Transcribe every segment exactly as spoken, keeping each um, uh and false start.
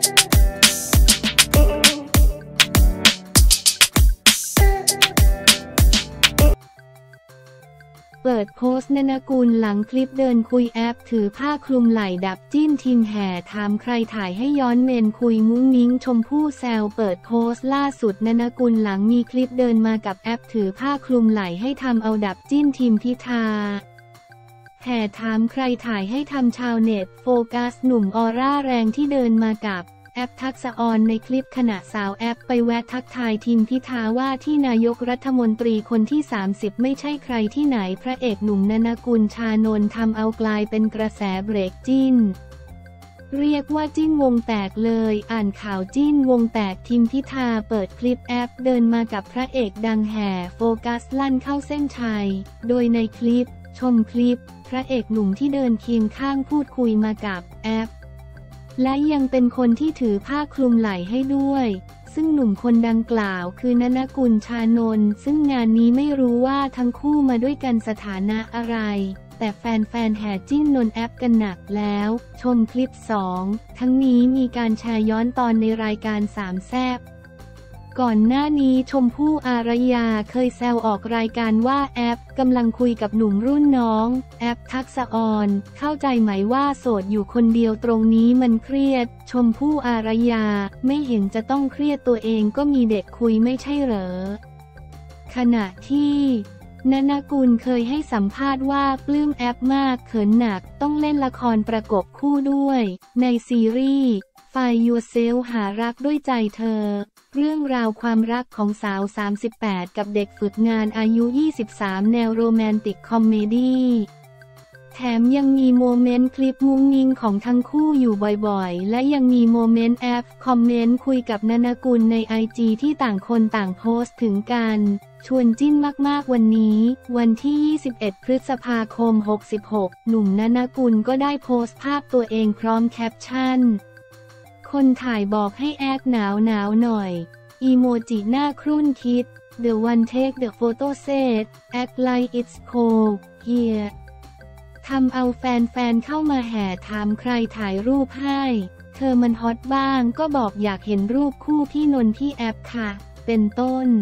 เปิดโพสต์นนกุลหลังคลิปเดินคุยแอปถือผ้าคลุมไหล่ดับจิ้นทีมแห่ถามใครถ่ายให้ย้อนเมนคุยมุ้งมิ้งชมพู่แซวเปิดโพสต์ล่าสุดนนกุลหลังมีคลิปเดินมากับแอปถือผ้าคลุมไหล่ให้ทำเอาดับจิ้นทีมพิธาแห่ถามใครถ่ายให้ทำชาวเน็ตโฟกัสหนุ่มออร่าแรงที่เดินมากับแอปทักษะออนในคลิปขณะสาวแอปไปแวะทักทายทีมพิธาว่าที่นายกรัฐมนตรีคนที่สามสิบไม่ใช่ใครที่ไหนพระเอกหนุ่มนนกุลชานนท์ทำเอากลายเป็นกระแสเบรกจิ้นเรียกว่าจิ้นวงแตกเลยอ่านข่าวจิ้นวงแตกทีมพิธาเปิดคลิปแอปเดินมากับพระเอกดังแห่โฟกัสลั่นเข้าเส้นชัยโดยในคลิปชมคลิปพระเอกหนุ่มที่เดินเคียงข้างพูดคุยมากับแอปและยังเป็นคนที่ถือผ้าคลุมไหล่ให้ด้วยซึ่งหนุ่มคนดังกล่าวคือนนกุลชานนท์ซึ่งงานนี้ไม่รู้ว่าทั้งคู่มาด้วยกันสถานะอะไรแต่แฟนๆแห่จิ้นนนแอปกันหนักแล้วชมคลิปสองทั้งนี้มีการแชร์ย้อนตอนในรายการสามแซ่บก่อนหน้านี้ชมพู่อารยาเคยแซวออกรายการว่าแอปกำลังคุยกับหนุ่มรุ่นน้องแอปทักษะออนเข้าใจไหมว่าโสดอยู่คนเดียวตรงนี้มันเครียดชมพู่อารยาไม่เห็นจะต้องเครียดตัวเองก็มีเด็กคุยไม่ใช่เหรอขณะที่นนกุลเคยให้สัมภาษณ์ว่าปลื้มแอปมากเขินหนักต้องเล่นละครประกบคู่ด้วยในซีรีส์ Find Yourself หารักด้วยใจเธอเรื่องราวความรักของสาวสามสิบแปดกับเด็กฝึกงานอายุยี่สิบสามแนวโรแมนติกคอมเมดี้แถมยังมีโมเมนต์คลิปมุ้งมิ้งของทั้งคู่อยู่บ่อยๆและยังมีโมเมนต์แอปคอมเมนต์คุยกับนนกุลในไอจีที่ต่างคนต่างโพสต์ถึงกันชวนจิ้นมากๆวันนี้วันที่ยี่สิบเอ็ดพฤษภาคมหกสิบหกหนุ่มนนกุลก็ได้โพสต์ภาพตัวเองพร้อมแคปชั่นคนถ่ายบอกให้แอคหนาวหนาวหน่อยอีโมจิหน้าครุ่นคิด The one take the photo said act like it's cold here ทำเอาแฟนๆเข้ามาแห่ถามใครถ่ายรูปให้เธอมันฮอตบ้างก็บอกอยากเห็นรูปคู่พี่นนท์พี่แอปค่ะเป็นต้น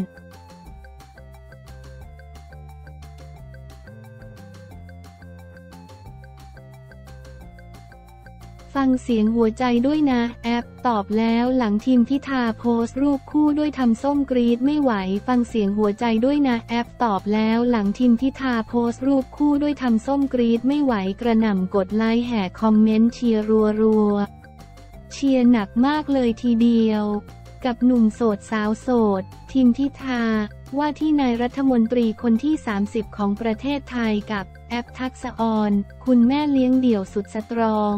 ฟังเสียงหัวใจด้วยนะแอปตอบแล้วหลังทีมพิธาโพสต์รูปคู่ด้วยทำส้มกรี๊ดไม่ไหวฟังเสียงหัวใจด้วยนะแอปตอบแล้วหลังทีมพิธาโพสต์รูปคู่ด้วยทำส้มกรี๊ดไม่ไหวกระหน่ำกดไลค์แห่คอมเมนต์เชียร์รัวๆเชียร์หนักมากเลยทีเดียวกับหนุ่มโสดสาวโสดทีมพิธาว่าที่นายรัฐมนตรีคนที่สามสิบของประเทศไทยกับแอปทักษะออนคุณแม่เลี้ยงเดี่ยวสุดสตรอง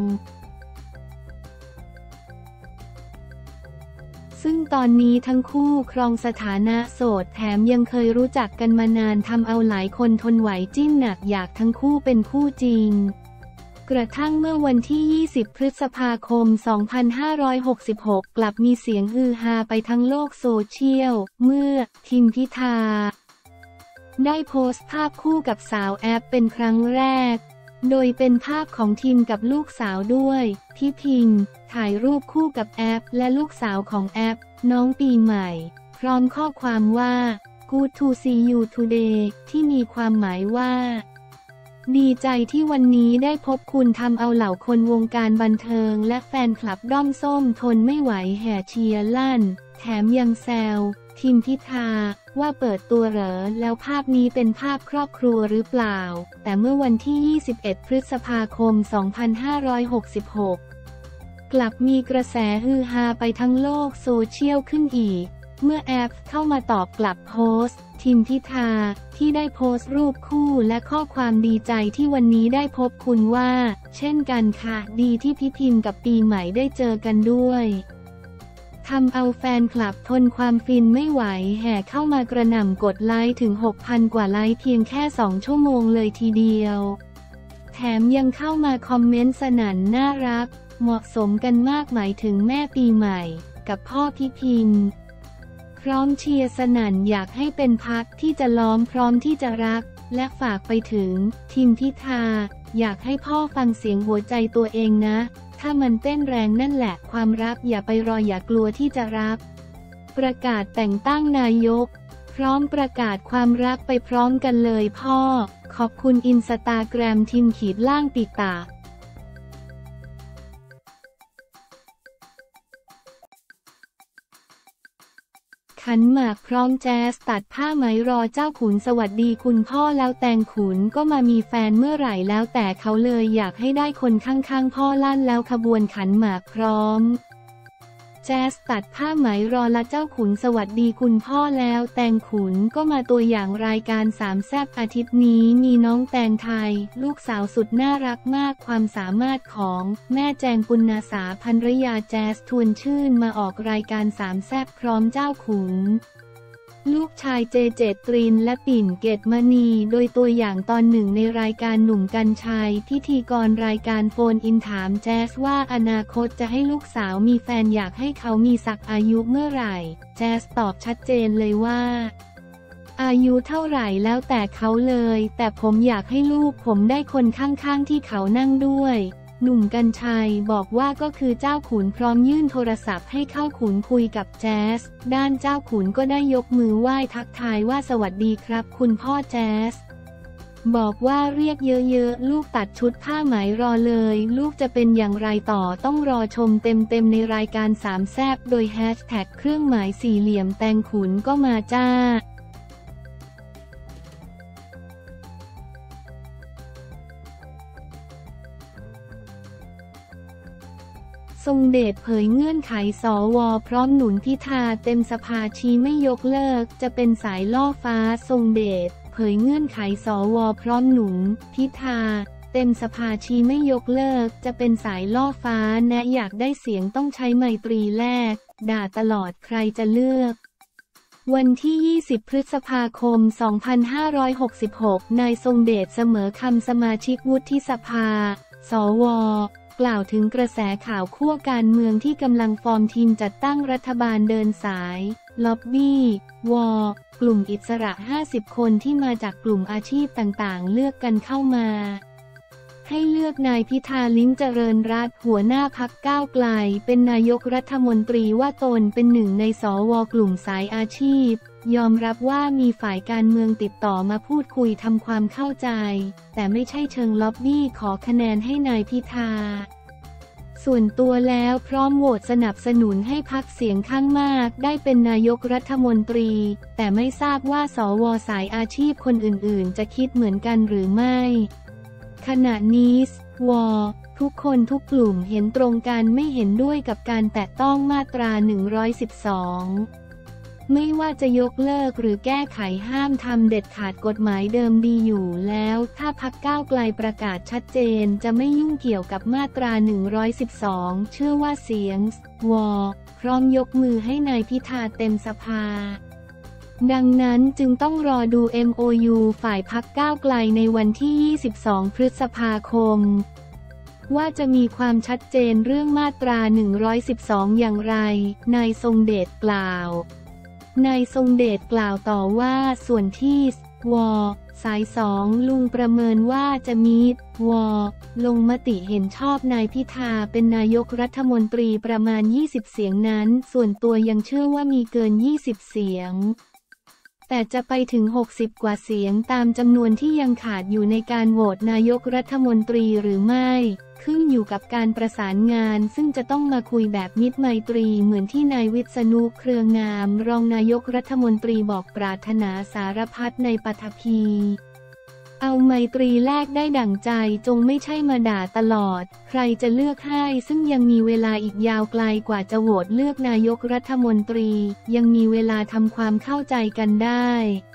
ซึ่งตอนนี้ทั้งคู่ครองสถานะโสดแถมยังเคยรู้จักกันมานานทำเอาหลายคนทนไหวจิ้นหนักอยากทั้งคู่เป็นคู่จริงกระทั่งเมื่อวันที่ยี่สิบพฤษภาคมสองพันห้าร้อยหกสิบหกกลับมีเสียงฮือฮาไปทั้งโลกโซเชียลเมื่อทิมพิธาได้โพสต์ภาพคู่กับสาวแอปเป็นครั้งแรกโดยเป็นภาพของทีมกับลูกสาวด้วยที่พิมถ่ายรูปคู่กับแอปและลูกสาวของแอปน้องปีใหม่พร้อมข้อความว่า Good to see you today ที่มีความหมายว่าดีใจที่วันนี้ได้พบคุณทำเอาเหล่าคนวงการบันเทิงและแฟนคลับด้อมส้มทนไม่ไหวแห่เชียร์ลั่นแถมยังแซวทิมพิธาว่าเปิดตัวเหรอแล้วภาพนี้เป็นภาพครอบครัวหรือเปล่าแต่เมื่อวันที่ยี่สิบเอ็ดพฤษภาคมสองพันห้าร้อยหกสิบหกกลับมีกระแสฮือฮาไปทั้งโลกโซเชียลขึ้นอีกเมื่อแอปเข้ามาตอบกลับโพสต์ทิมพิธาที่ได้โพสต์รูปคู่และข้อความดีใจที่วันนี้ได้พบคุณว่าเช่นกันค่ะดีที่พี่พิมกับปีใหม่ได้เจอกันด้วยทำเอาแฟนคลับทนความฟินไม่ไหวแห่เข้ามากระหน่ำกดไลค์ถึง หกพัน กว่าไลค์เพียงแค่สองชั่วโมงเลยทีเดียวแถมยังเข้ามาคอมเมนต์สนั่นน่ารักเหมาะสมกันมากหมายถึงแม่ปีใหม่กับพ่อพี่พิมพร้อมเชียร์สนั่นอยากให้เป็นพรรคที่จะล้อมพร้อมที่จะรักและฝากไปถึงทิมพิธาอยากให้พ่อฟังเสียงหัวใจตัวเองนะถ้ามันเต้นแรงนั่นแหละความรักอย่าไปรออย่ากลัวที่จะรับประกาศแต่งตั้งนายกพร้อมประกาศความรักไปพร้อมกันเลยพ่อขอบคุณอินสตาแกรมทิมขีดล่างติตาขันหมากพร้อมแจ๊สตัดผ้าไหมรอเจ้าขุนสวัสดีคุณพ่อแล้วแตงขุนก็มามีแฟนเมื่อไหร่แล้วแต่เขาเลยอยากให้ได้คนข้างๆพ่อลั่นแล้วขบวนขันหมากพร้อมแจ๊สตัดผ้าไหมรอละเจ้าขุนสวัสดีคุณพ่อแล้วแตงขุนก็มาตัวอย่างรายการสามแซ่บอาทิตย์นี้มีน้องแตงไทยลูกสาวสุดน่ารักมากความสามารถของแม่แจงปุณณาสาภรรยาแจ๊สทวนชื่นมาออกรายการสามแซ่บพร้อมเจ้าขุนลูกชายเจเจตรินและปิ่นเกตมณีโดยตัวอย่างตอนหนึ่งในรายการหนุ่มกรรชัยพิธีกรรายการโฟนอินถามแจ๊สว่าอนาคตจะให้ลูกสาวมีแฟนอยากให้เขามีสักอายุเมื่อไหร่แจ๊สตอบชัดเจนเลยว่าอายุเท่าไหร่แล้วแต่เขาเลยแต่ผมอยากให้ลูกผมได้คนข้างๆที่เขานั่งด้วยหนุ่มกรรชัยบอกว่าก็คือเจ้าขุนพร้อมยื่นโทรศัพท์ให้เข้าขุนคุยกับแจ๊สด้านเจ้าขุนก็ได้ยกมือไหว้ทักทายว่าสวัสดีครับคุณพ่อแจ๊สบอกว่าเรียกเยอะๆลูกตัดชุดผ้าไหมรอเลยลูกจะเป็นอย่างไรต่อต้องรอชมเต็มๆในรายการสามแซ่บโดยแฮชแท็กเครื่องหมายสี่เหลี่ยมแตงขุนก็มาจ้าทรงเดชเผยเงื่อนไขสว.พร้อมหนุนพิธาเต็มสภาชี้ไม่ยกเลิกจะเป็นสายล่อฟ้าทรงเดชเผยเงื่อนไขสว.พร้อมหนุนพิธาเต็มสภาชี้ไม่ยกเลิกจะเป็นสายล่อฟ้าแนะอยากได้เสียงต้องใช้ไมตรีแลกด่าตลอดใครจะเลือกวันที่ยี่สิบพฤษภาคมสองพันห้าร้อยหกสิบหกนายทรงเดชเสมอคำสมาชิกวุฒิสภาสว.กล่าวถึงกระแสข่าวขั้วการเมืองที่กำลังฟอร์มทีมจัดตั้งรัฐบาลเดินสายล็อบบี้วอกลุ่มอิสระห้าสิบคนที่มาจากกลุ่มอาชีพต่างๆเลือกกันเข้ามาให้เลือกนายพิธาลิ้มเจริญรัตน์หัวหน้าพรรคก้าวไกลเป็นนายกรัฐมนตรีว่าตนเป็นหนึ่งในสว.กลุ่มสายอาชีพยอมรับว่ามีฝ่ายการเมืองติดต่อมาพูดคุยทำความเข้าใจแต่ไม่ใช่เชิงล็อบบี้ขอคะแนนให้นายพิธาส่วนตัวแล้วพร้อมโหวตสนับสนุนให้พรรคเสียงข้างมากได้เป็นนายกรัฐมนตรีแต่ไม่ทราบว่าสว.สายอาชีพคนอื่นๆจะคิดเหมือนกันหรือไม่ขณะนี้สว.ทุกคนทุกกลุ่มเห็นตรงกันไม่เห็นด้วยกับการแตะต้องมาตราหนึ่งร้อยสิบสองไม่ว่าจะยกเลิกหรือแก้ไขห้ามทำเด็ดขาดกฎหมายเดิมดีอยู่แล้วถ้าพรรคก้าวไกลประกาศชัดเจนจะไม่ยุ่งเกี่ยวกับมาตราหนึ่งร้อยสิบสองเชื่อว่าเสียงวอพร้อมยกมือให้นายพิธาเต็มสภาดังนั้นจึงต้องรอดู เอ็ม โอ ยู ฝ่ายพรรคก้าวไกลในวันที่ยี่สิบสองพฤษภาคมว่าจะมีความชัดเจนเรื่องมาตราหนึ่งร้อยสิบสองอย่างไรนายทรงเดชกล่าวนายทรงเดชกล่าวต่อว่าส่วนที่วสายสองลุงประเมินว่าจะมีวลงมติเห็นชอบนายพิธาเป็นนายกรัฐมนตรีประมาณยี่สิบเสียงนั้นส่วนตัวยังเชื่อว่ามีเกินยี่สิบเสียงแต่จะไปถึงหกสิบกว่าเสียงตามจำนวนที่ยังขาดอยู่ในการโหวตนายกรัฐมนตรีหรือไม่ขึ้นอยู่กับการประสานงานซึ่งจะต้องมาคุยแบบมิตรไมตรีเหมือนที่นายวิษณุเครืองามรองนายกรัฐมนตรีบอกปรารถนาสารพัดในปฐพีเอาไมตรีแลกได้ดั่งใจจงไม่ใช่มาด่าตลอดใครจะเลือกให้ซึ่งยังมีเวลาอีกยาวไกลกว่าจะโหวตเลือกนายกรัฐมนตรียังมีเวลาทำความเข้าใจกันได้